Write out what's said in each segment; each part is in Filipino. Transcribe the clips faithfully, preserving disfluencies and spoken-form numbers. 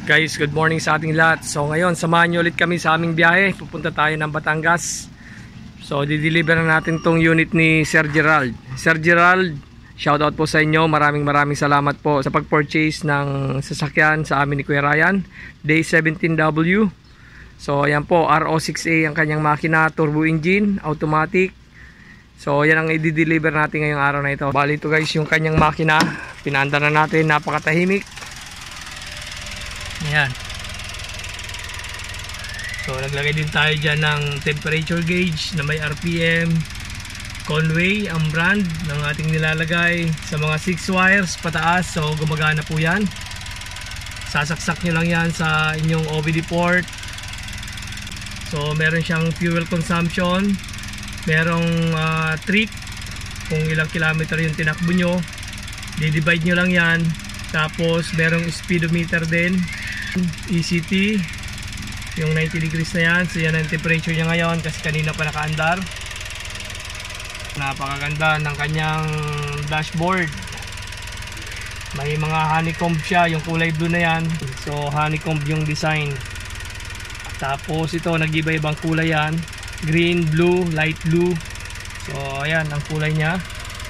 Guys, good morning sa ating lahat. So ngayon, samahan nyo ulit kami sa aming biyahe. Pupunta tayo ng Batangas. So dideliver na natin tong unit ni Sir Gerald. Sir Gerald, shoutout po sa inyo. Maraming maraming salamat po sa pag-purchase ng sasakyan sa amin ni Kuya Ryan. Day seventeen W. So ayan po, R O six A ang kanyang makina, turbo engine, automatic. So yan ang i-deliver natin ngayong araw na ito. Bali ito guys yung kanyang makina. Pinaanda na natin, napakatahimik. Ayan. So naglagay din tayo dyan ng temperature gauge na may R P M. Conway ang brand ng ating nilalagay sa mga six wires pataas. So gumagana po yan. Sasaksak nyo lang yan sa inyong O B D port. So meron siyang fuel consumption, merong uh, trip kung ilang kilometer yung tinakbo nyo, di-divide nyo lang yan. Tapos merong speedometer din, E C T yung ninety degrees na yan. So yan ang temperature niya ngayon kasi kanina pa nakaandar. Napakaganda ng kanyang dashboard, may mga honeycomb siya, yung kulay blue na yan. So honeycomb yung design. Tapos ito nag-iba-ibang kulay yan, green, blue, light blue. So ayan ang kulay niya.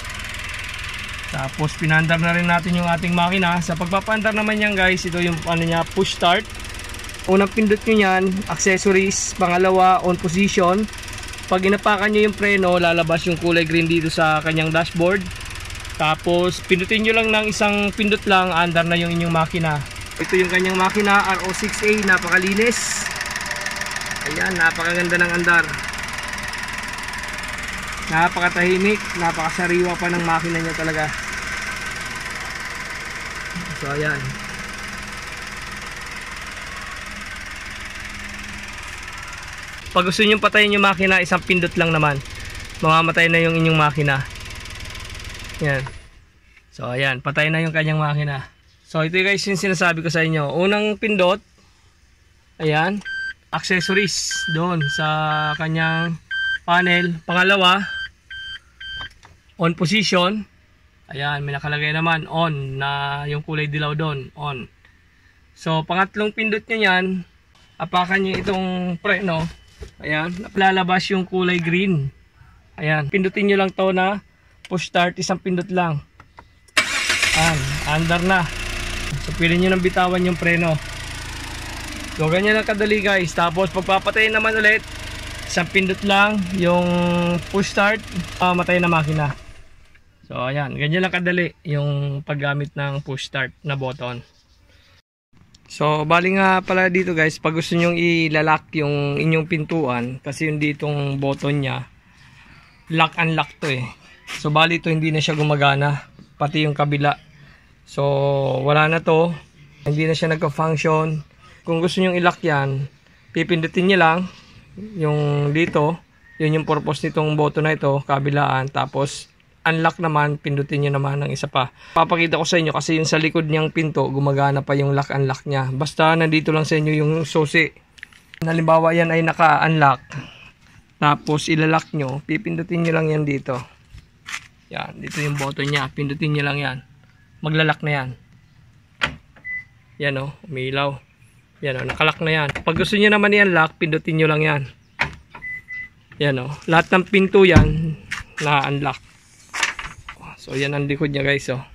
Tapos pinandar na rin natin yung ating makina. Sa pagpapandar naman yan guys, ito yung ano niya, push start. Unang pindot nyo yan, accessories. Pangalawa, on position. Pag inapakan nyo yung preno, lalabas yung kulay green dito sa kanyang dashboard. Tapos pindutin nyo lang ng isang pindot lang, andar na yung inyong makina. Ito yung kanyang makina, R O six A, napakalinis. Ayan, napakaganda ng andar. Napakatahimik, napakasariwa pa ng makina niya talaga. So ayan. Pag gusto niyo patayin yung makina, isang pindot lang naman, mamamatay na yung inyong makina. Ayan. So ayan, patay na yung kanyang makina. So ito guys yung sinasabi ko sa inyo. Unang pindot, ayan, accessories doon sa kanyang panel. Pangalawa, on position. Ayan, may nakalagay naman on na yung kulay dilaw doon, on. So pangatlong pindot nyo yan, apakan nyo itong preno. Ayan, lalabas yung kulay green. Ayan, pindutin nyo lang to na push start, isang pindot lang. Ayan, andar na. So pili nyo nang bitawan yung preno. So ganyan lang kadali guys. Tapos pagpapatayin naman ulit, isang pindot lang yung push start, uh, matay na makina. So ayan, ganyan lang kadali yung paggamit ng push start na button. So bali nga pala dito guys, pag gusto nyong ilalak yung inyong pintuan, kasi yung ditong button nya, lock and lock to eh. So bali ito hindi na siya gumagana, pati yung kabila. So wala na to, hindi na siya nagka-function. Kung gusto nyong ilock yan, pipindutin nyo lang yung dito, yun yung purpose nitong button na ito, kabilaan. Tapos unlock naman, pindutin nyo naman ng isa pa. Papakita ko sa inyo kasi yung sa likod niyang pinto, gumagana pa yung lock unlock niya. Basta nandito lang sa inyo yung susi. Halimbawa yan ay naka-unlock, tapos ilalock nyo, pipindutin nyo lang yan dito. Yan, dito yung button niya, pindutin nyo lang yan, maglalock na yan. Yan o, umilaw. Yan o, nakalock na yan. Pag gusto nyo naman i-unlock, pindutin nyo lang yan. Yan o, lahat ng pinto yan na-unlock. So yan ang likod niya guys o.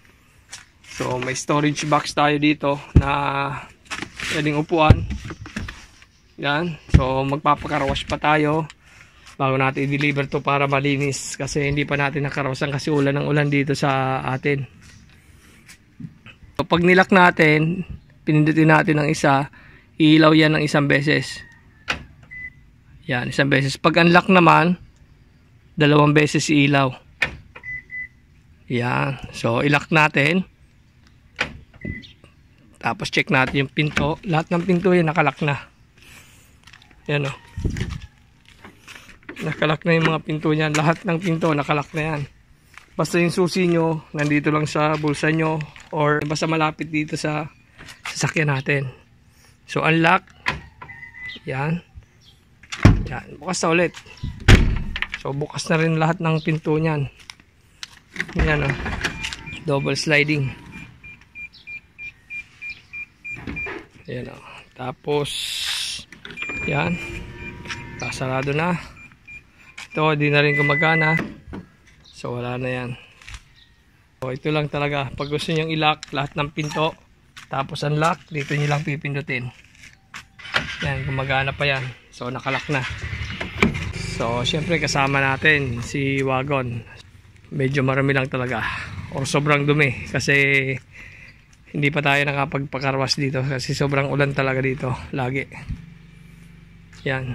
So may storage box tayo dito na pwedeng upuan. Yan, so magpapakarwash pa tayo bago natin i-deliver to para malinis, kasi hindi pa natin nakarwasan kasi ulan ng ulan dito sa atin. So pag nilock natin, pindutin natin ng isa, ilaw yan ng isang beses. Yan, isang beses. Pag unlock naman, dalawang beses ilaw. Yan, so ilock natin. Tapos check natin yung pinto. Lahat ng pinto yan nakalock na. Yan o, nakalock na yung mga pinto niyan. Lahat ng pinto nakalock na yan. Basta yung susi nyo nandito lang sa bulsa nyo, or basta malapit dito sa sasakyan natin. So unlock. Yan. Yan, bukas na ulit. So bukas na rin lahat ng pinto niyan. Yan o, double sliding. Ayan o. Tapos, yan. Kasarado na. Ito, di na rin gumagana. So, wala na yan. So, ito lang talaga. Pag gusto nyo i-lock lahat ng pinto, tapos unlock, dito nyo lang pipindutin. Yan, gumagana pa yan. So, nakalock na. So, syempre kasama natin si Wagon. Medyo marami lang talaga. O sobrang dumi. Kasi hindi pa tayo nakapagpakarwas dito. Kasi sobrang ulan talaga dito. Lagi. Yan.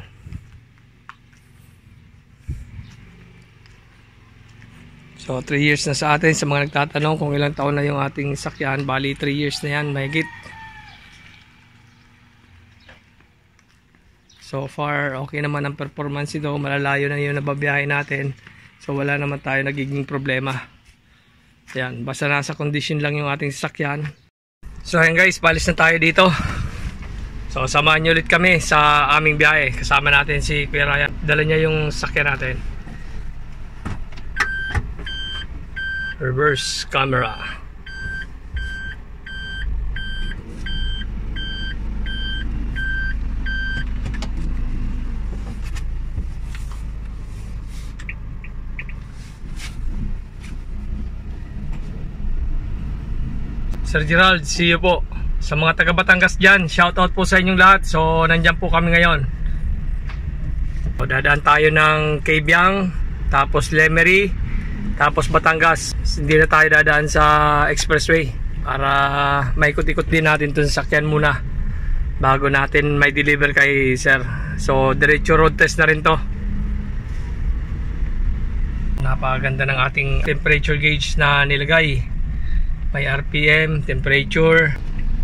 So, three years na sa atin. Sa mga nagtatanong kung ilang taon na yung ating sakyan. Bali, three years na yan. Mahigit. So far, okay naman ang performance ito. Malalayo na yung nababiyahe natin. So wala naman tayo nagiging problema. Yan, basta nasa condition lang yung ating sasakyan. So ayan guys, palis na tayo dito. So samahan nyo ulit kami sa aming biyahe. Kasama natin si Kuya Ryan. Dala niya yung sasakyan natin. Reverse camera. Sir Gerald, see you po. Sa mga taga Batangas dyan, shoutout po sa inyong lahat. So, nandyan po kami ngayon. So, dadaan tayo ng Cabiang, tapos Lemery, tapos Batangas. Hindi na tayo dadaan sa expressway para maikot-ikot din natin itong sakyan muna bago natin may deliver kay Sir. So, diretso road test na rin to. Napakaganda ng ating temperature gauge na nilagay. May R P M, temperature.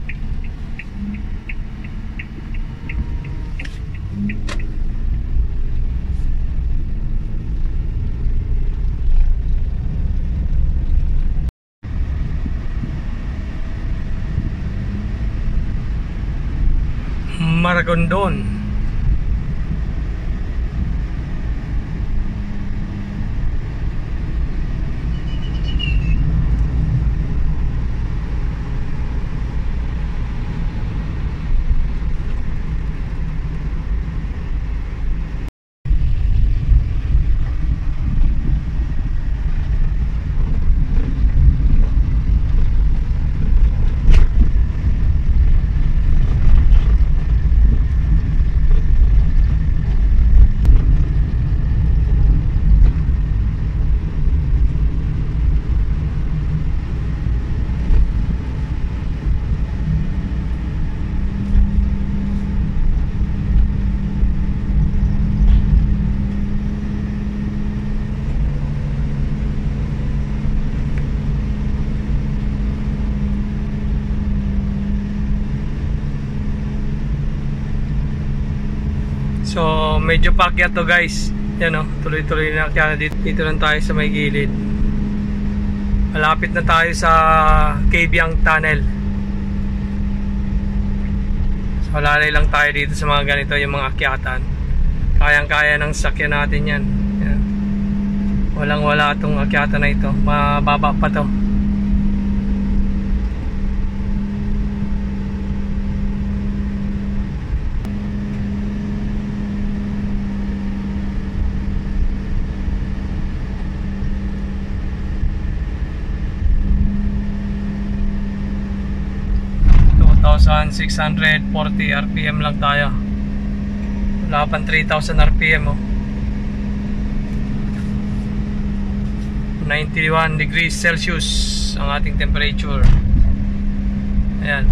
Maragondon. So medyo paakyat to guys. Yan o, tuloy-tuloy na akyat dito. Dito lang tayo sa may gilid. Malapit na tayo sa Cabiang Tunnel. So lalay lang tayo dito sa mga ganito, yung mga akyatan. Kayang-kaya ng sakyan natin yan. Yan. Walang wala itong akyatan na ito. Mababa pa to. two thousand six hundred forty R P M lang tayo. Wala pang three thousand R P M oh. ninety-one degrees Celsius ang ating temperature. Ayan.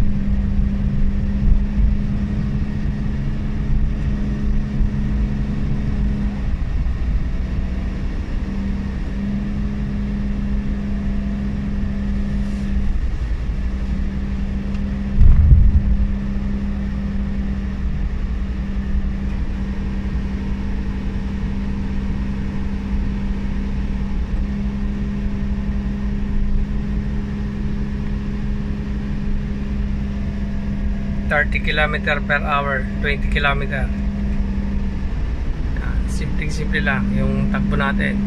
thirty kilometers per hour, twenty kilometers. Simpleng-simple lang yung takbo natin.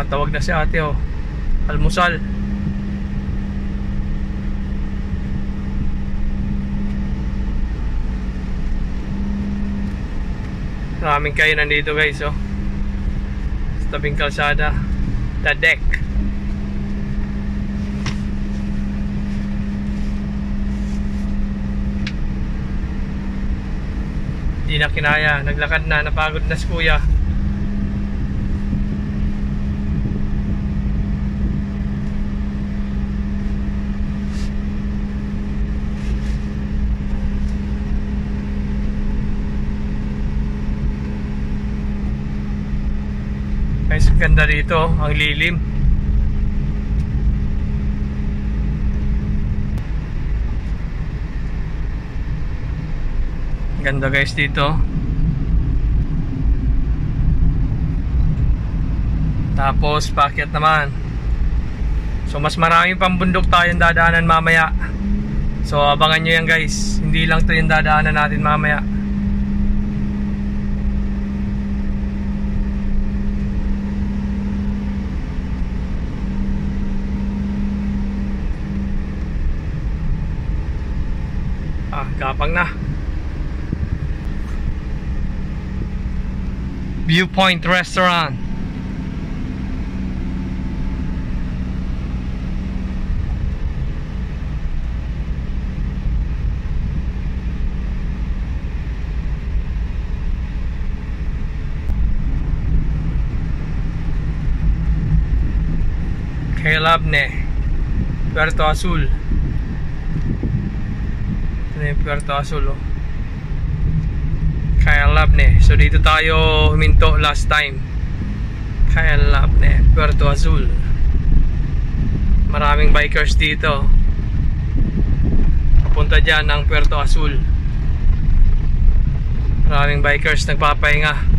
Tumatawag na si ate oh. Almusal. Maraming kayo nandito guys oh. Sa tabing kalsada. The deck. Hindi na kinaya. Naglakad na. Napagod na si kuya. Guys, ganda dito. Ang lilim. Ganda guys dito. Tapos paakyat naman. So mas maraming pambundok tayong dadaanan mamaya. So abangan nyo yan guys. Hindi lang to yung dadaanan natin mamaya. Ah, gapang na. Viewpoint Restaurant. Cailabne, Puerto Azul. Ito na yung Puerto Azul oh. Cailabne. So dito tayo huminto last time. Cailabne, Puerto Azul. Maraming bikers dito. Papunta dyan ang Puerto Azul. Maraming bikers nagpapahinga.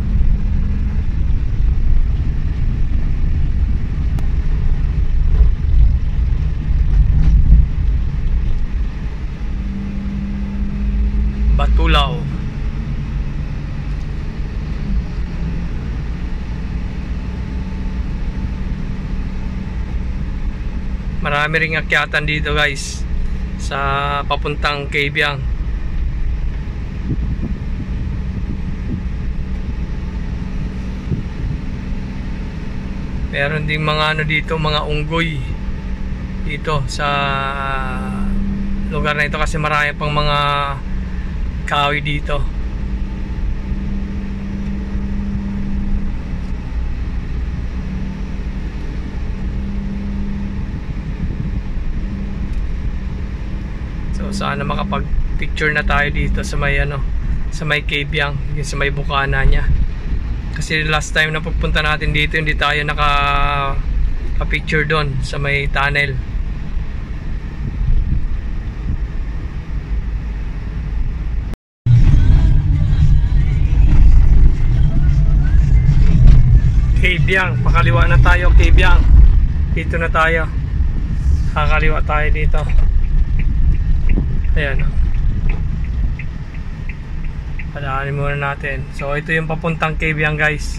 Batulao. Marami ring akyatan dito guys sa papuntang Kabyang. Meron ding mga ano dito, mga unggoy dito sa lugar na ito kasi marami pang mga kahoy dito. So sana makapag-picture na tayo dito sa may ano, sa may Kabyang, sa may bukana niya. Kasi last time na pupunta natin dito, hindi tayo naka-picture doon sa may tunnel. Kabyang, pakaliwa na tayo. Kabyang, dito na tayo. Kakaliwa tayo dito. Ayan. Padaanin muna natin. So ito yung papuntang Kabyang guys.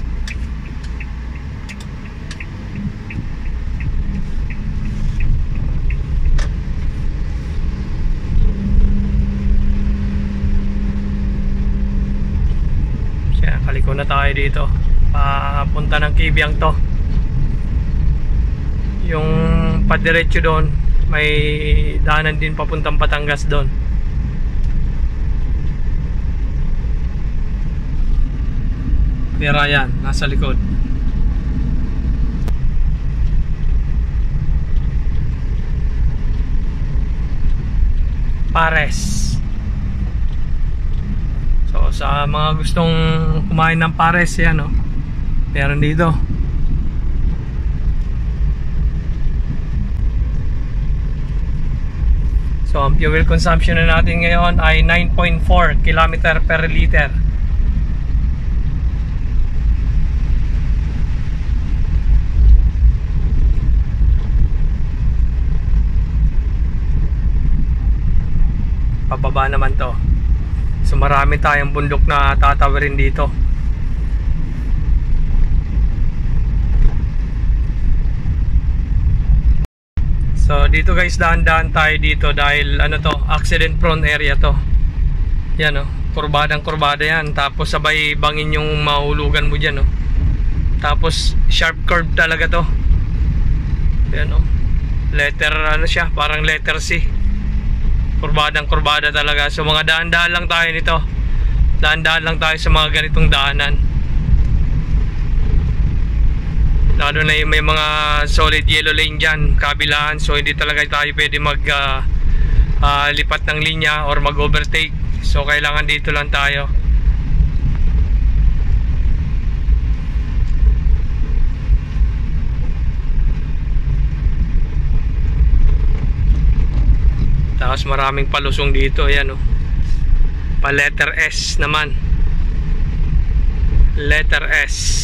Kaya kaliko na tayo dito. Papunta ng Kabyang to. Yung padiretso doon, may daanan din papuntang Batangas doon. Pero yan, nasa likod. Pares. So sa mga gustong kumain ng pares, yan oh. Meron dito. So ang fuel consumption na natin ngayon ay nine point four kilometer per liter. Pababa naman to. So marami tayong bundok na tatawirin dito. So dito guys, daan-daan tayo dito dahil ano to, accident prone area to. Yan oh, kurbadang kurbada yan. Tapos sabay bangin yung mahulugan mo dyan oh. Tapos sharp curve talaga to. Yan oh, letter ano siya, parang letter C. Kurbadang kurbada talaga. So mga daan-daan lang tayo nito. Daan-daan lang tayo sa mga ganitong daanan. Lalo na yung may mga solid yellow lane dyan, kabilaan. So hindi talaga tayo pwede mag uh, uh, lipat ng linya or mag overtake. So kailangan dito lang tayo. Tapos maraming palusong dito. Ayan oh, pa letter S naman. Letter S.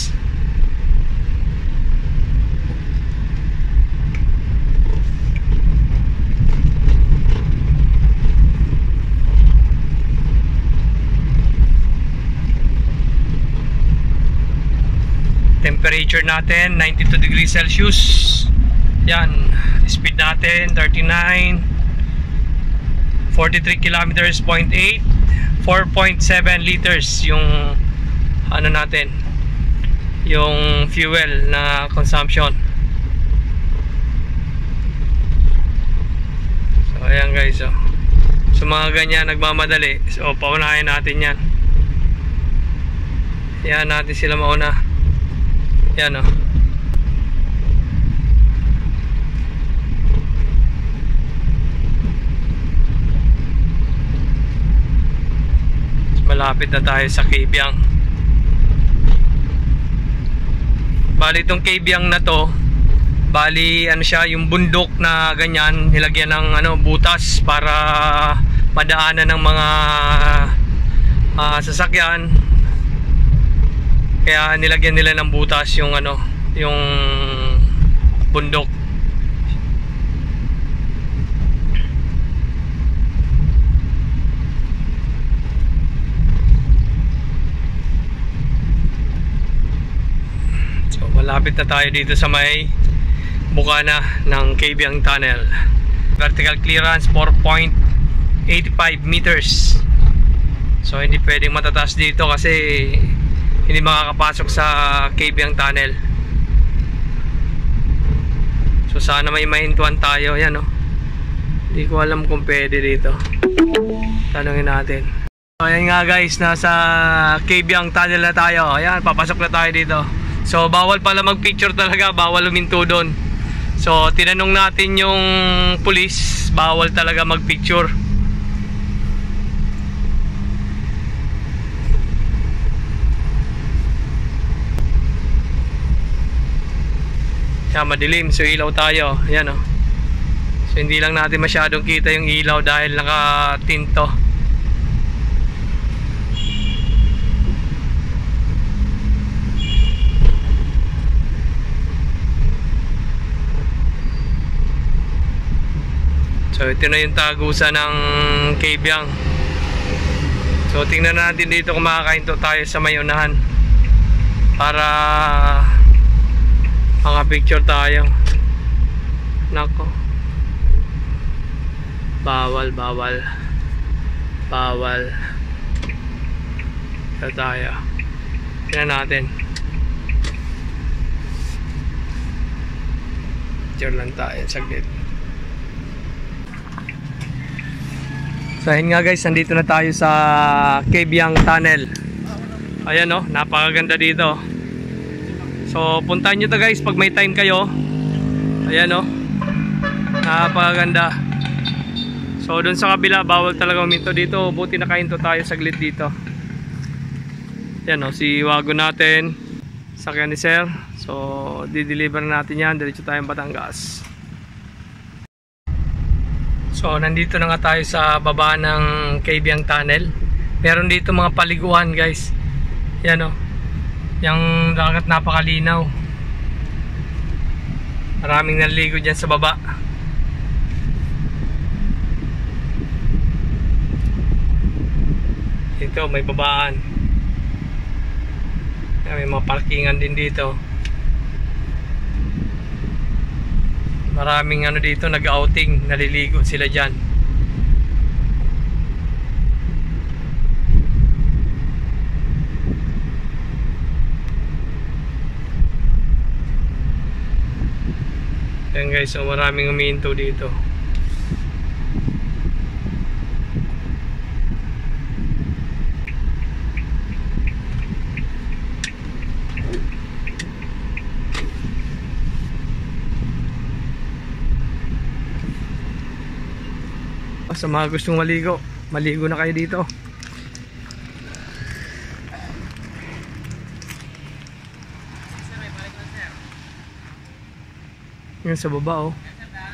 Temperature natin ninety-two degrees Celsius. Yan, speed natin thirty-nine, forty-three kilometers point eight, four point seven liters yung ano natin, yung fuel na consumption. So ayan guys oh. So mga ganyan nagmamadali, so paunahin natin yan. Yan natin sila mauna. Yan o. Malapit na tayo sa Kabyang. Bali itong Kabyang na to, bali ano siya, yung bundok na ganyan, nilagyan ng ano, butas para madaanan ng mga uh, sasakyan. Kaya nilagyan nila ng butas yung ano, yung bundok. So malapit na tayo dito sa may bukana ng Kabyang Tunnel. Vertical clearance four point eight five meters. So hindi pwedeng matataas dito kasi hindi makakapasok sa Kabyang Tunnel. So sana may mahintuan tayo. Yan oh, hindi ko alam kung pwede dito. Tanungin natin. So ayan nga guys, nasa Kabyang Tunnel na tayo. Ayan, papasok na tayo dito. So bawal pala mag picture talaga, bawal luminto doon. So tinanong natin yung police, bawal talaga mag picture. Kaya madilim, so ilaw tayo. Ayan o. So hindi lang natin masyadong kita yung ilaw dahil nakatinto. So ito na yung tagusan ng Kabyang. So tingnan natin dito kung makakahinto tayo sa may unahan para mga picture tayo. Nako, bawal bawal bawal. Ito tayo, tingnan natin. Picture lang tayo saglit. So ayun nga guys, nandito na tayo sa Kabyang Tunnel. Ayan o, napakaganda dito. So puntahan nyo to guys pag may time kayo. Ayan o, napakaganda. So dun sa kabila bawal talaga uminto. Dito buti nakahinto tayo saglit dito. Ayan o, si wago natin, sakyan ni sir. So di-deliver natin yan, diretso tayong Batangas. So nandito na nga tayo sa baba ng Kabyang Tunnel. Meron dito mga paliguan guys. Yan o, yung dagat napakalinaw. Maraming naligo dyan sa baba. Dito may babaan. May mga parkingan din dito. Maraming ano dito nag-outing, naliligo sila dyan. Ayan guys, so maraming umiinto dito. Sa mga gustong maligo, maligo na kayo dito. Yan sa baba oh.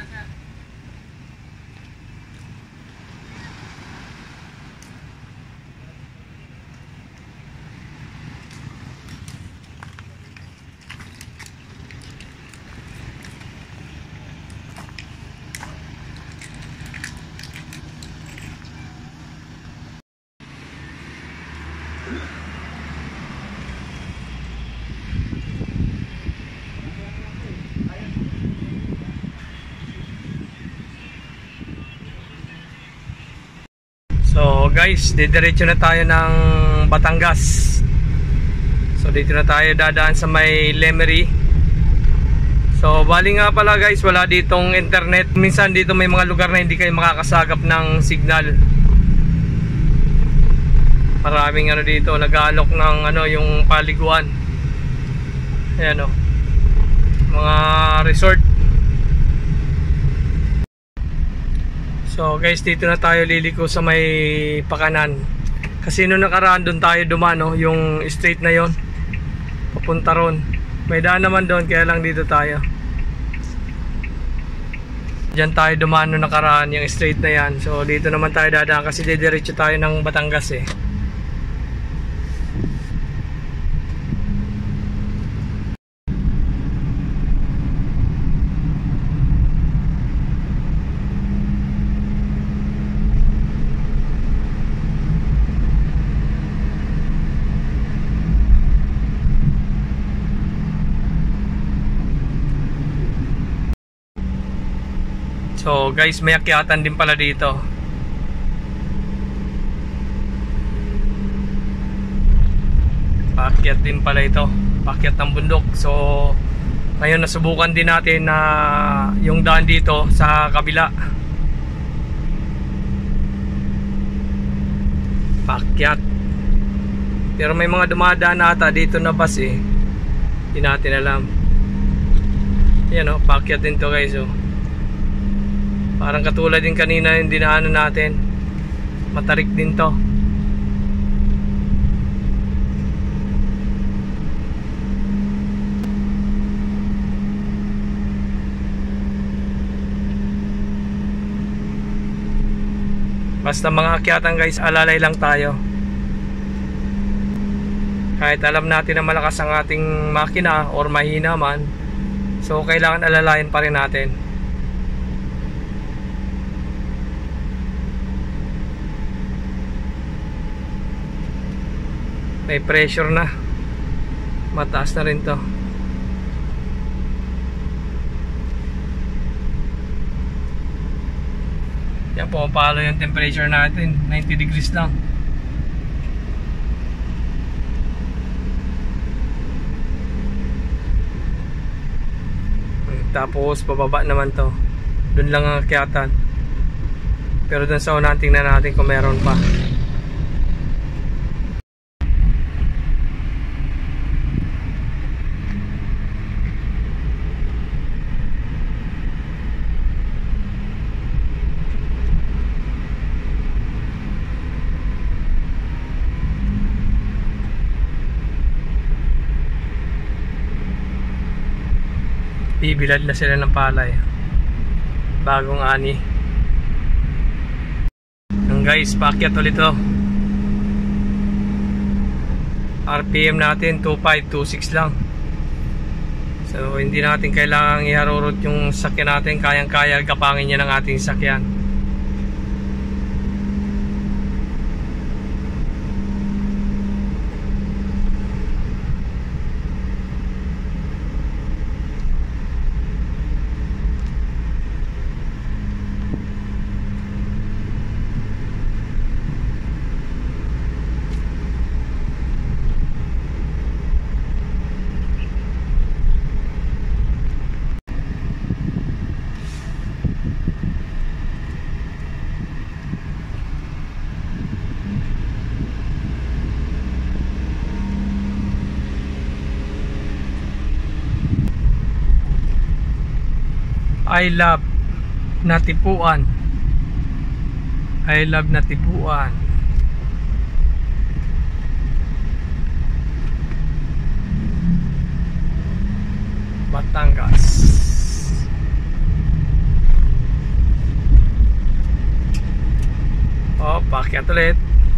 So guys, didiretso na tayo ng Batangas. So dito na tayo dadaan sa may Lemery. So bali nga pala guys, wala ditong internet. Minsan dito may mga lugar na hindi kayo makakasagap ng signal. Maraming ano dito, nag-aalok ng ano yung paliguan. Ayan o, mga resort. So guys, dito na tayo liliko sa may Pakanan. Kasi nung nakaraan doon tayo dumaan, no? Yung straight na yon papunta ron. May daan naman doon, kaya lang dito tayo. Diyan tayo dumaan nung nakaraan, yung straight na yan. So dito naman tayo dadaan kasi didiretso tayo ng Batangas eh. So guys, may akyatan din pala dito. Paakyat din pala ito, paakyat ng bundok. So ngayon nasubukan din natin na yung daan dito sa kabila. Paakyat. Pero may mga dumadaan ata dito na bus eh. Hindi natin alam. Yan o, paakyat din to guys oh. Parang katulad din kanina yung dinaanan natin. Matarik din to. Basta mga akyatan guys, alalay lang tayo. Kahit alam natin na malakas ang ating makina or mahina man, so kailangan alalayan pa rin natin. May pressure na. Mataas na rin to. Yan, pumapalo yung temperature natin. ninety degrees lang. Tapos pababa naman to. Doon lang ang akyatan. Pero doon sa unahan tingnan natin kung meron pa. Bibilad na sila ng palay. Bagong ani. Ang guys, paakyat ulit to. R P M natin two five two six lang. So hindi natin kailangang iharurot yung sakyan natin. Kayang kaya gapangin niya ng ating sakyan. I love Natipuan. I love Natipuan. Batangas. Oh, pakyat ulit.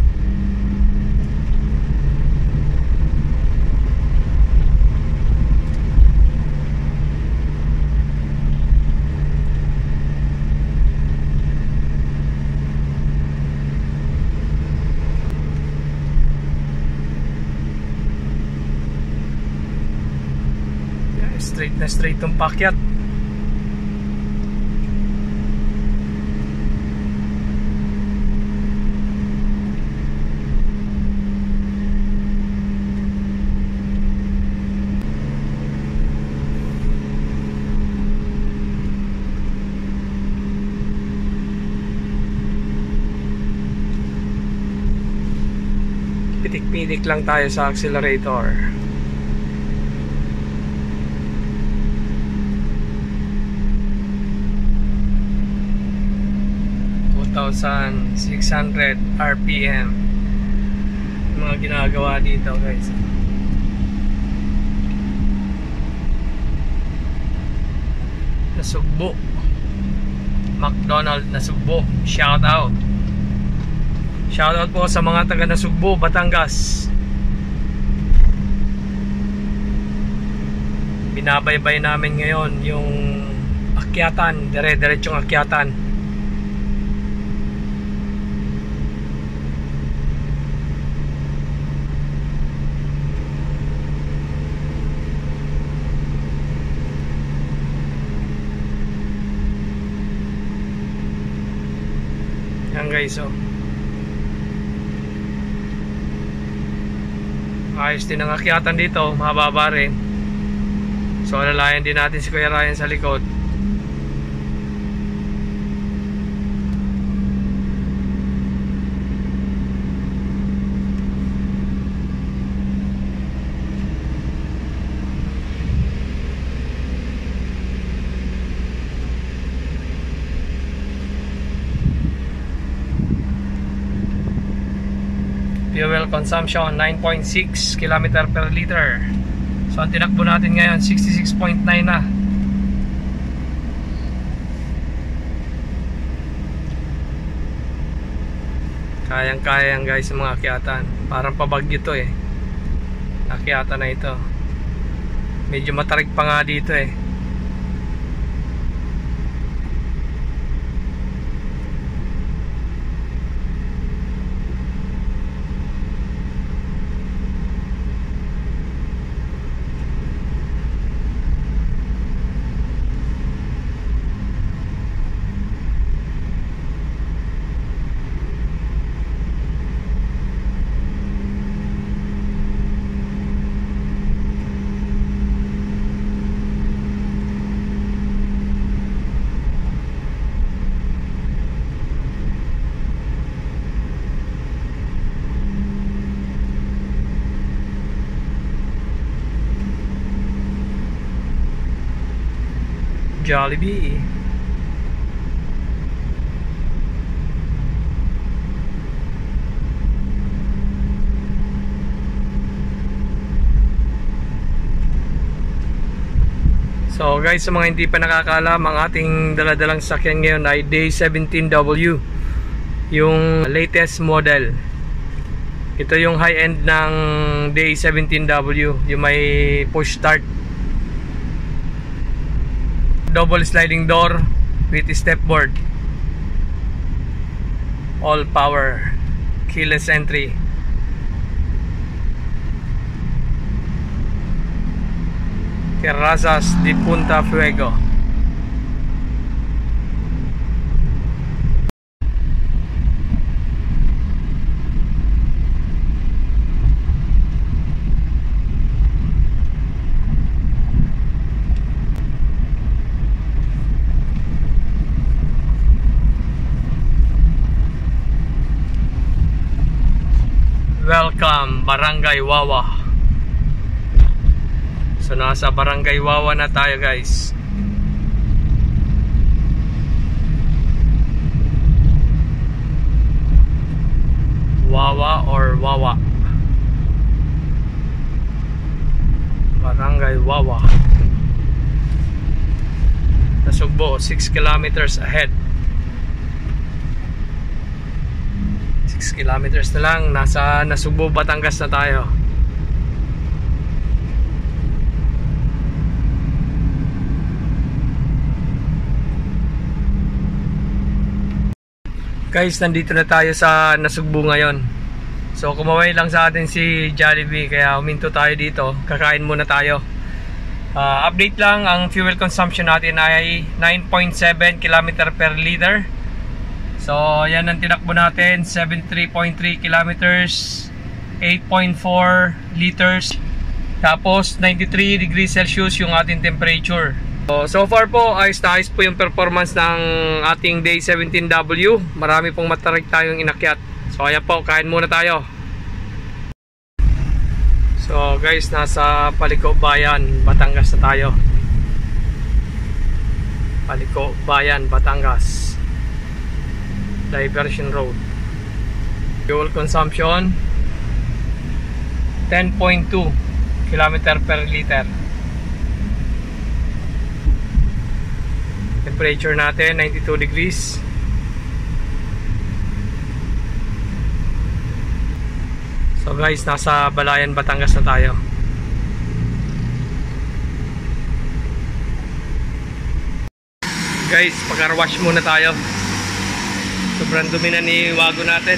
Straight na straight tong pakyat. Pitik-pitik lang tayo sa accelerator. two thousand six hundred R P M mga ginagawa dito, guys. Nasugbo McDonald Nasugbo, shout out shout out po sa mga taga Nasugbo, Batangas. Binabaybay namin ngayon yung akyatan, dire-diretsong akyatan. Yan, guys, oh. Ayos din ang akyatan dito, mababa rin. So alalayan din natin si Kuya Ryan sa likod. Fuel consumption nine point six kilometer per liter. So ang tinakbo natin ngayon sixty-six point nine na. Kayang-kaya yan, guys, sa mga akyatan. Parang pabagyo to eh. Akyatan na ito. Medyo matarik pa nga dito eh. Jollibee. So guys, sa mga hindi pa nakakaalam, ang ating daladalang sakyan ngayon ay Day seventeen W, yung latest model. Ito yung high-end ng Day seventeen W, yung may push start, double sliding door with step board, all power, keyless entry. Terrazas de Punta Fuego. Welcome Barangay Wawa. So nasa Barangay Wawa na tayo, guys. Wawa or Wawa. Barangay Wawa. Nasugbo, six kilometers ahead. six kilometers na lang, nasa Nasugbo, Batangas na tayo. Guys, nandito na tayo sa Nasugbo ngayon. So kumaway lang sa atin si Jollibee, kaya huminto tayo dito. Kakain muna tayo. uh, Update lang, ang fuel consumption natin ay nine point seven kilometer per liter. So yan ang tinakbo natin, seventy-three point three kilometers, eight point four liters. Tapos ninety-three degrees Celsius yung ating temperature. So, so far po, ayos na ayos po yung performance ng ating Day seventeen W. Marami pong matarik tayong inakyat. So ayan po, kain muna tayo. So guys, nasa Paliko Bayan, Batangas na tayo. Paliko Bayan, Batangas. Diversion Road. Fuel consumption ten point two kilometer per liter. Temperature natin ninety-two degrees. So guys, nasa Balayan, Batangas na tayo. Guys, pag-car wash muna tayo. Sobrang dumi na ni Wago natin.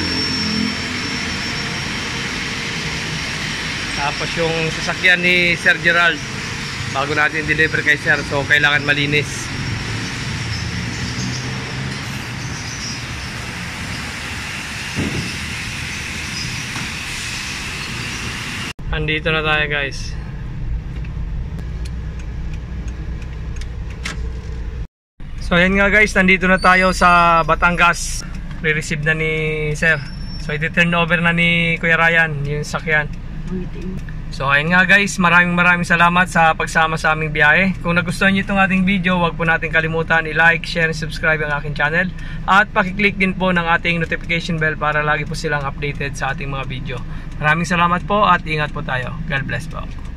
Tapos yung sasakyan ni Sir Gerald, bago natin deliver kay Sir, so kailangan malinis. Andito na tayo guys. So yan nga guys, nandito na tayo sa Batangas. Re-receive na ni Sir. So iti-turn over na ni Kuya Ryan yung sakyan. So ayun nga guys, maraming maraming salamat sa pagsama sa aming biyahe. Kung nagustuhan niyo itong ating video, huwag po natin kalimutan i-like, share, and subscribe ang aking channel. At pakiclick din po ng ating notification bell para lagi po silang updated sa ating mga video. Maraming salamat po at ingat po tayo. God bless po.